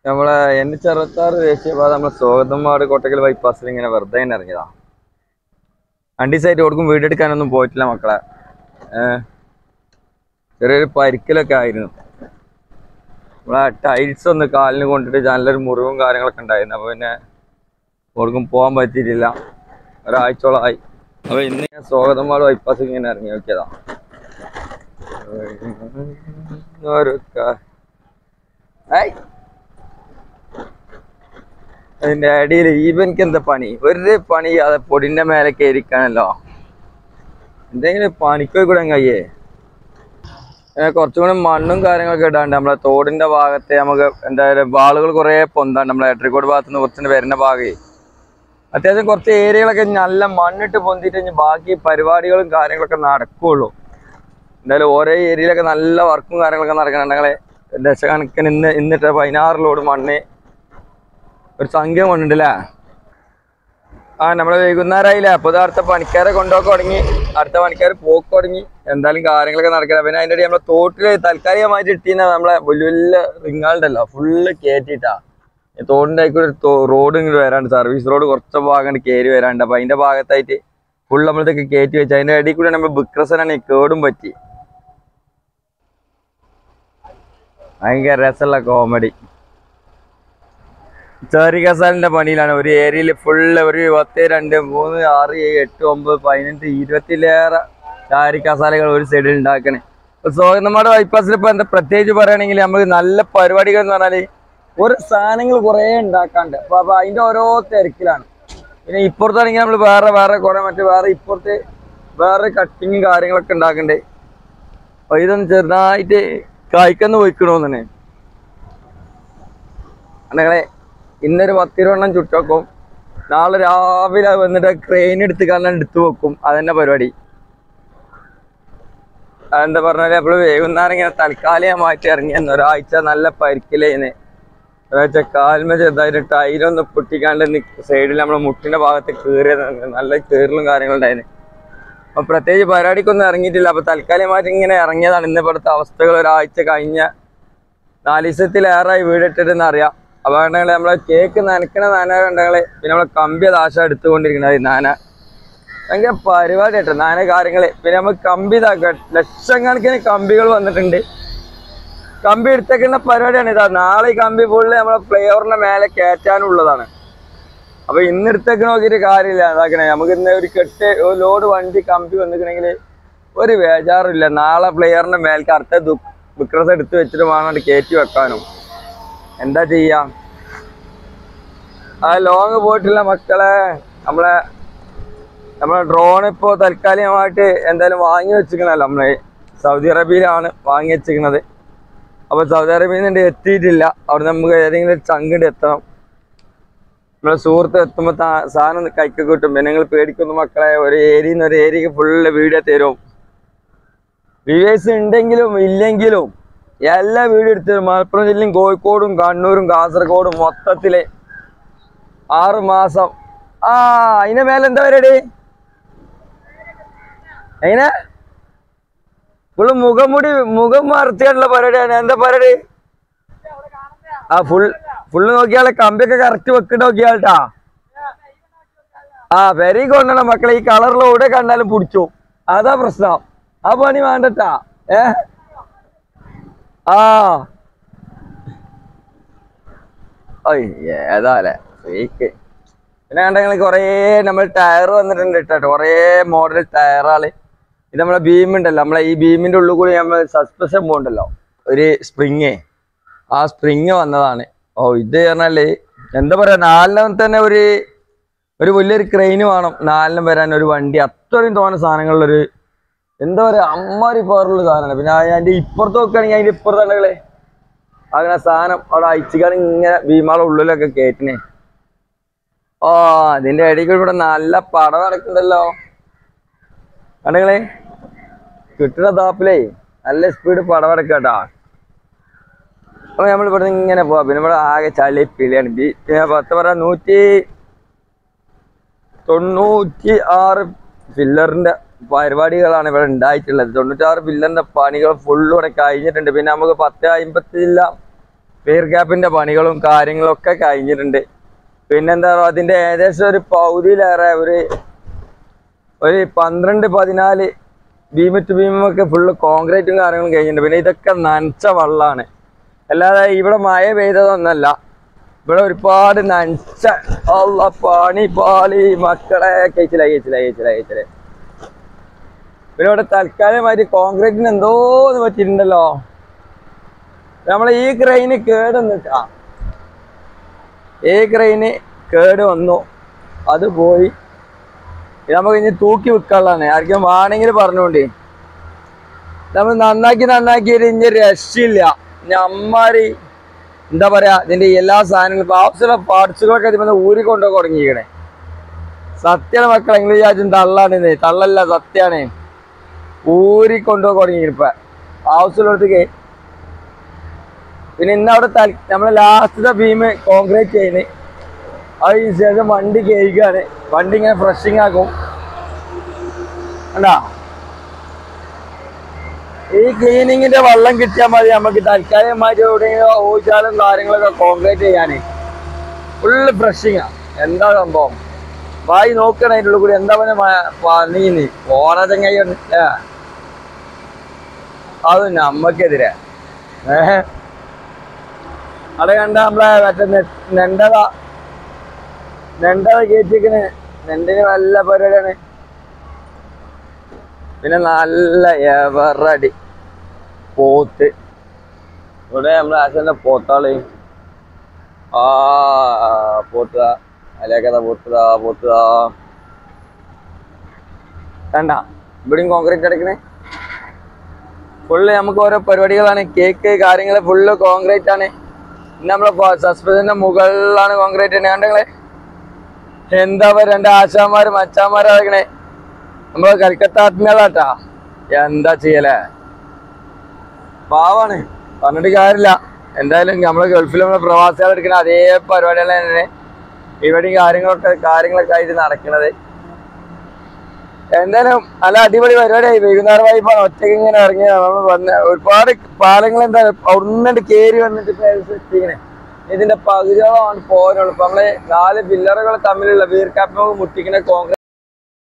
നമ്മളെ N66 ദേശീയപാത നമ്മളെ സ്വാഗതമാട് കോട്ടക്കൽ ബൈപ്പാസിൽ ഇങ്ങനെ വെറുതെ തന്നെ ഇറങ്ങിയതാ. 2 ദിവസമായിട്ട് കൊടുക്കും വീഡിയോ എടുക്കാനൊന്നും പോയിട്ടില്ല മക്കളെ. ചെറിയൊരു പരിക്കലൊക്കെ ആയിരുന്നു. നമ്മളെ ടൈൽസ് ഒന്ന് കാലിന് കൊണ്ടിട്ട് നല്ലൊരു മുറിവും കാര്യങ്ങളൊക്കെ ഉണ്ടായിരുന്നു. അപ്പോൾ പിന്നെ കൊടുക്കും പോകാൻ പറ്റിയിട്ടില്ല, ഒരാഴ്ചയോളമായി. അപ്പോൾ ഇന്ന് ഞാൻ സ്വാഗതമാട് ബൈപ്പാസിൽ ഇങ്ങനെ ഇറങ്ങി നോക്കിയതാ. അതിന്റെ അടിയിൽ ഈവനിക്ക് എന്താ പണി? ഒരു പണി അത് പൊടിന്റെ മേലെ കയറിക്കാണല്ലോ. എന്തെങ്കിലും പണിക്കോയി കൂടെ കയ്യേ. കുറച്ചും കൂടെ മണ്ണും കാര്യങ്ങളൊക്കെ ഇടാണ്ട് നമ്മളെ തോടിന്റെ ഭാഗത്തെ നമുക്ക് എന്തായാലും വാളുകൾ കുറെ പൊന്താണ്ട്. നമ്മളെ എട്രിക്കോട് ഭാഗത്ത് നിന്ന് കുറച്ചുകൂടെ വരുന്ന ഭാഗമേ അത്യാവശ്യം കുറച്ച് ഏരിയകളൊക്കെ നല്ല മണ്ണിട്ട് പൊന്തിട്ട് ബാക്കി പരിപാടികളും കാര്യങ്ങളൊക്കെ നടക്കുകയുള്ളൂ. എന്തായാലും ഓരോ ഏരിയയിലൊക്കെ നല്ല വർക്കും കാര്യങ്ങളൊക്കെ നടക്കണുണ്ടെങ്കിൽ ദശക്കണക്കിന് ഇന്നിട്ട് 16 ലോഡ് മണ്ണ് ഒരു സംഖ്യ കൊണ്ടുണ്ടല്ലേ. നമ്മള് വൈകുന്നേരമായില്ലേ, അപ്പോൾ അടുത്ത പണിക്കാരെ കൊണ്ടുപോക്കി തുടങ്ങി, അടുത്ത പണിക്കാർ പോക്ക് തുടങ്ങി. എന്തായാലും കാര്യങ്ങളൊക്കെ നടക്കില്ല. പിന്നെ അതിൻ്റെ നമ്മളെ തോട്ടില് താൽക്കാലികമായിട്ട് ഇട്ടിരുന്ന നമ്മളെ വലിയ വലിയ റിങ്ങാളുണ്ടല്ലോ ഫുള്ള് കയറ്റിയിട്ടാ. തോടിൻ്റെ ആയിക്കൂടെ റോഡ് ഇങ്ങോട്ട് വരാണ്ട്, സർവീസ് റോഡ് കുറച്ച് ഭാഗം കയറി വരാണ്ട്. അപ്പോൾ അതിൻ്റെ ഭാഗത്തായിട്ട് ഫുൾ നമ്മളിതൊക്കെ കയറ്റി വെച്ച് അതിൻ്റെ ഇടയിൽ കൂടെ നമ്മൾ ബിക്രസനാണ് കേടും പറ്റി. ഭയങ്കര രസമുള്ള കോമഡി. ചെറിയ കസാലിന്റെ പണിയിലാണ്. ഒരു ഏരിയയിൽ ഫുള്ള് ഒരു 10, 2, 3, 6, 7, 8, 9, 15, 20-ലേറെ ചാരി കസാലകൾ ഒരു സൈഡിൽ ഉണ്ടാക്കണേ. ഇപ്പൊ സ്വാഗതമാട് ബൈപ്പാസിൽ ഇപ്പൊ എന്താ പ്രത്യേകിച്ച് പറയുകയാണെങ്കിൽ നമുക്ക് നല്ല പരിപാടികൾ എന്ന് പറഞ്ഞാല് ഒരു സാധനങ്ങൾ കുറെ ഉണ്ടാക്കാണ്ട്. അപ്പൊ അതിന്റെ ഓരോ തിരക്കിലാണ്. പിന്നെ ഇപ്പുറത്താണെങ്കിൽ നമ്മൾ വേറെ കുറെ വേറെ ഇപ്പുറത്ത് വേറെ കട്ടിങ്ങും കാര്യങ്ങളൊക്കെ ഉണ്ടാക്കണ്ടേ. അപ്പൊ ഇതൊന്ന് ചെറുതായിട്ട് കായ്ക്കന്ന് പോയിക്കണോന്ന് തന്നെ. അങ്ങനെ ഇന്നൊരു 10-20 ചുട്ടോക്കും. നാളെ രാവിലെ വന്നിട്ട് ക്രെയിൻ എടുത്ത് കാണാൻ എടുത്തു വെക്കും. അതന്നെ പരിപാടി. എന്താ പറഞ്ഞാല് അപ്പോൾ വൈകുന്നേരം ഇങ്ങനെ തൽക്കാലികമായിട്ട് ഇറങ്ങിയെന്ന്. ഒരാഴ്ച നല്ല പരിക്കിലേന്ന്. ഒരാഴ്ച കാൽമ ചെറുതായിട്ട് ടൈലൊന്ന് പൊട്ടിക്കാണ്ട് സൈഡിൽ നമ്മളെ മുട്ടിന്റെ ഭാഗത്ത് കീറിയത് നല്ല കീറലും കാര്യങ്ങളുണ്ടായിരുന്നു. അപ്പൊ പ്രത്യേകിച്ച് പരിപാടിക്കൊന്നും ഇറങ്ങിയിട്ടില്ല. അപ്പൊ തൽക്കാലികമായിട്ട് ഇങ്ങനെ ഇറങ്ങിയതാണ്. ഇന്ന് ഇവിടുത്തെ അവസ്ഥകൾ ഒരാഴ്ച കഴിഞ്ഞ 4 ദിവസത്തിലേറായി വീടിട്ടിട്ടെന്ന് അറിയാം. അപ്പോൾ ഉണ്ടെങ്കിൽ നമ്മളെ കേക്ക് നനക്കണ നാന ഉണ്ടെങ്കിൽ പിന്നെ നമ്മളെ കമ്പി ദാശ എടുത്തുകൊണ്ടിരിക്കുന്നത് നാന ഭയങ്കര പരിപാടി കേട്ടോ നാന കാര്യങ്ങൾ. പിന്നെ നമ്മൾ കമ്പി ഇതാക്കുക, ലക്ഷക്കണക്കിന് കമ്പികൾ വന്നിട്ടുണ്ട്. കമ്പി എടുത്തേക്കുന്ന പരിപാടിയാണ് ഇതാ. നാളെ ഈ കമ്പി ഫുള്ള് നമ്മളെ ഫ്ലൈഓവറിന്റെ മേലെ കയറ്റാനുള്ളതാണ്. അപ്പൊ ഇന്ന് എടുത്തേക്ക് നോക്കിയിട്ട് കാര്യമില്ല. ഇതാക്കണേ നമുക്ക് ഇന്ന് ഒരു ഒരു ലോഡ് വണ്ടി കമ്പി വന്നിട്ടുണ്ടെങ്കിൽ ഒരു ബേജാറില്ല. നാളെ ഫ്ലൈഓവറിന്റെ മേലേക്ക് അടുത്ത ബുക്രസ് എടുത്ത് വെച്ചിട്ട് വേണം കയറ്റി വെക്കാനും. എന്താ ചെയ്യാ, ലോങ് പോയിട്ടില്ല മക്കളെ. നമ്മളെ ഡ്രോൺ ഇപ്പോൾ തൽക്കാലികമായിട്ട് എന്തായാലും വാങ്ങി വെച്ചിരിക്കണല്ലോ. നമ്മളെ സൗദി അറേബ്യയിലാണ് വാങ്ങി വെച്ചിരിക്കുന്നത്. അപ്പോൾ സൗദി അറേബ്യയിൽ നിന്ന് എത്തിയിട്ടില്ല. അവിടെ നമുക്ക് ഏതെങ്കിലും ഒരു ചങ്കിട്ട് എത്തണം. നമ്മളെ സുഹൃത്ത് എത്തുമ്പോൾ സാധനം കൈക്ക് കിട്ടും. പിന്നെ നിങ്ങൾ പേടിക്കുന്നു മക്കളെ. ഒരു ഏരിയയിൽ നിന്ന് ഒരു ഏരിയക്ക് ഫുള്ള് വീഡിയോ തരും. വ്യൂവേഴ്സ് ഉണ്ടെങ്കിലും ഇല്ലെങ്കിലും എല്ലാ വീഡിയോ എടുത്തരും. മലപ്പുറം ജില്ലയും കോഴിക്കോടും കണ്ണൂരും കാസർഗോഡും മൊത്തത്തില് 6 മാസം. അതിന്റെ മേലെ എന്താ പരിപാടി? എങ്ങനെ ഫുള്ള് മുഖം മറത്തിയായിട്ടുള്ള പരിപാടിയാണ്. എന്താ പരിപാടി? ഫുള്ള് നോക്കിയാളെ കമ്പിയൊക്കെ കറക്റ്റ് വെക്കിട്ട് നോക്കിയാൾട്ടാ. പെരി കൊണ്ടണം മക്കളെ. ഈ കളറിൽ എവിടെ കണ്ടാലും പിടിച്ചു. അതാ പ്രശ്നം. ആ പണി വേണ്ടട്ടാ. ഏതാല്ലേ ഫേക്ക്. പിന്നെ കണ്ടെങ്കിൽ കുറേ നമ്മൾ ടയർ വന്നിട്ടുണ്ട് കേട്ടോ. കുറേ മോഡൽ ടയറാള്. ഇത് നമ്മളെ ബീം ഉണ്ടല്ലോ, നമ്മളെ ഈ ബീമിന്റെ ഉള്ളിൽ കൂടി നമ്മൾ സസ്പെൻഷൻ പോകണ്ടല്ലോ ഒരു സ്പ്രിങ്. ആ സ്പ്രിങ് വന്നതാണ്. ഇത് പറഞ്ഞാല് എന്താ പറയാ, 4 തന്നെ ഒരു വലിയൊരു ക്രെയിന് വേണം 4 വരാൻ ഒരു വണ്ടി. അത്രയും തോന്നുന്ന സാധനങ്ങളിലൊരു എന്താ പറയാ അമ്മാരി പവറുള്ള സാധനമാണ്. പിന്നെ അതിന്റെ ഇപ്പുറത്ത് നോക്കുകയാണെങ്കിൽ അതിന്റെ ഇപ്പുറത്തുണ്ടെങ്കിലേ അങ്ങനെ സാധനം അവിടെ അയച്ചിക്കാണ് ഇങ്ങനെ ഭീമാളെ ഉള്ളിലൊക്കെ കയറ്റിനെ. അതിന്റെ ഇടയ്ക്ക് ഇവിടെ നല്ല പടം നടക്കുന്നുണ്ടല്ലോ കണ്ടെങ്കിലേ. കിട്ടുന്ന താപ്പിലേ നല്ല സ്പീഡ് പടം നടക്കട്ടാ. അപ്പൊ നമ്മൾ ഇവിടെ ഇങ്ങനെ പോവാ. പിന്നെ ഇവിടെ ആകെ ചളി പിളിയാണ്. 196 ഫില്ലറിന്റെ പരിപാടികളാണ് ഇവിടെ ഉണ്ടായിട്ടുള്ളത്. 96 ഫില്ലറിന്റെ പണികൾ ഫുള്ള് ഇവിടെ കഴിഞ്ഞിട്ടുണ്ട്. പിന്നെ നമുക്ക് 1050 പിയർ ക്യാപ്പിന്റെ പണികളും കാര്യങ്ങളും ഒക്കെ കഴിഞ്ഞിട്ടുണ്ട്. പിന്നെന്താ പറയുക, അതിന്റെ ഏകദേശം ഒരു പകുതിയിലേറെ ഒരു 12-14 ബീം ടു ബീമൊക്കെ ഫുള്ള് കോൺക്രീറ്റും കാര്യങ്ങളും കഴിഞ്ഞിട്ടുണ്ട്. പിന്നെ ഇതൊക്കെ നനച്ച വെള്ളമാണ്, അല്ലാതെ ഇവിടെ മഴ പെയ്തതൊന്നല്ല. ഇവിടെ ഒരുപാട് നനച്ച പണി പാളി മക്കളെ കഴിച്ചില്ല. പിന്നെ ഇവിടെ തൽക്കാലമായിട്ട് കോൺക്രീറ്റിന് എന്തോന്ന് പറ്റിയിട്ടുണ്ടല്ലോ. നമ്മളെ ഈ ക്രെയിന് കേടുവന്നിട്ടാ, ഈ ക്രെയിന് കേട് വന്നു, അത് പോയി. നമുക്ക് ഇനി തൂക്കി വിൽക്കാനുള്ളതാണ്. ആർക്കും വേണമെങ്കിൽ പറഞ്ഞോണ്ടി. നമ്മൾ നന്നാക്കി ഇനി രക്ഷയില്ല. അമ്മാരി എന്താ പറയാ, ഇതിന്റെ എല്ലാ സാധനങ്ങളും ആവശ്യമുള്ള പാർട്സുകളൊക്കെ ഇതിൽ ഊരിക്കൊണ്ടു തുടങ്ങിയിരിക്കണേ. സത്യമാണ് മക്കളെ, നിങ്ങൾ വിചാരിച്ചും തള്ളാണ്. തള്ളല്ല, സത്യാണ്. ഊരിക്കൊണ്ടു തുടങ്ങിയിരിപ്പ ആവശ്യമുള്ളടത്തേക്ക്. പിന്നെ ഇന്നവിടെ നമ്മളെ ലാസ്റ്റത്തെ ബീം കോൺക്രീറ്റ് ചെയ്യുന്നത്. അതിന് ശേഷം വണ്ടി കഴുകാണ്. വണ്ടി ഇങ്ങനെ ഫ്രഷിങ് ആക്കും. കണ്ടാ, ഈ ക്ലീനിങ്ങിന്റെ വെള്ളം കിട്ടിയാൽ മതി നമുക്ക് തൽക്കാലമായിട്ട് എവിടെയെങ്കിലും ഓച്ചാലും കാര്യങ്ങളൊക്കെ കോൺക്രീറ്റ് ചെയ്യാന്. ഫുള്ള് ഫ്രഷിങ്ങാ. എന്താ സംഭവം, വായി നോക്കണം അതിൻ്റെ ഉള്ളിൽ കൂടി. എന്താ പണീന്ന് ഓണ ചങ്ങായി അത് നമ്മക്കെതിരെ. അവിടെ കണ്ട നമ്മളെ മറ്റേ നെണ്ടത കയറ്റിക്കണ്. നെണ്ടിന് നല്ല പരിപാടിയാണ്. പിന്നെ നല്ല എവറടി പോത്ത്. ഇവിടെ നമ്മളെ ആശാന്റെ പോത്താള് പോത്തുക അലേക്കഥ പോത്തുക കണ്ട. ഇവിടെയും കോൺക്രീറ്റ് അടക്കണേ. ഫുള്ള് നമുക്ക് ഓരോ പരിപാടികളാണ്. കേക്ക് കാര്യങ്ങൾ ഫുള്ള് കോൺക്രീറ്റ് ആണ്. പിന്നെ നമ്മളെ സസ്പെൻഷന്റെ മുകളിലാണ് കോൺക്രീറ്റ് തന്നെ. കണ്ടങ്ങളെ എന്താ പറയുക, 2 ആശാന്മാരും മച്ചാന്മാരും അടക്കണേ. നമ്മള് കൽക്കത്ത ആത്മീയതാട്ടാ. എന്താ ചെയ്യലേ, പാവാണ്, പറഞ്ഞിട്ട് കാര്യമില്ല. എന്തായാലും നമ്മള് ഗൾഫിൽ നമ്മളെ പ്രവാസികൾ എടുക്കുന്ന അതേ പരിപാടികൾ തന്നെ ഇവിടെയും കാര്യങ്ങളൊക്കെ ആയിട്ട് നടക്കണത്. എന്തായാലും നല്ല അടിപൊളി പരിപാടിയായി. വൈകുന്നേരം വായ്പാണ്. ഒറ്റയ്ക്ക് ഇങ്ങനെ ഇറങ്ങിയ നമ്മൾ വന്ന ഒരുപാട് പാലങ്ങൾ എന്താ അവിടുന്ന് കയറി വന്നിട്ട് എത്തിക്കണേ. ഇതിന്റെ പകുതിയോളമാണ് പോരുള്ളൂ. ഇപ്പൊ നമ്മള് 4 പില്ലറുകൾ തമ്മിലുള്ള വീർക്കാപ്പ് മുട്ടിക്കുന്ന കോൺക്രീറ്റ്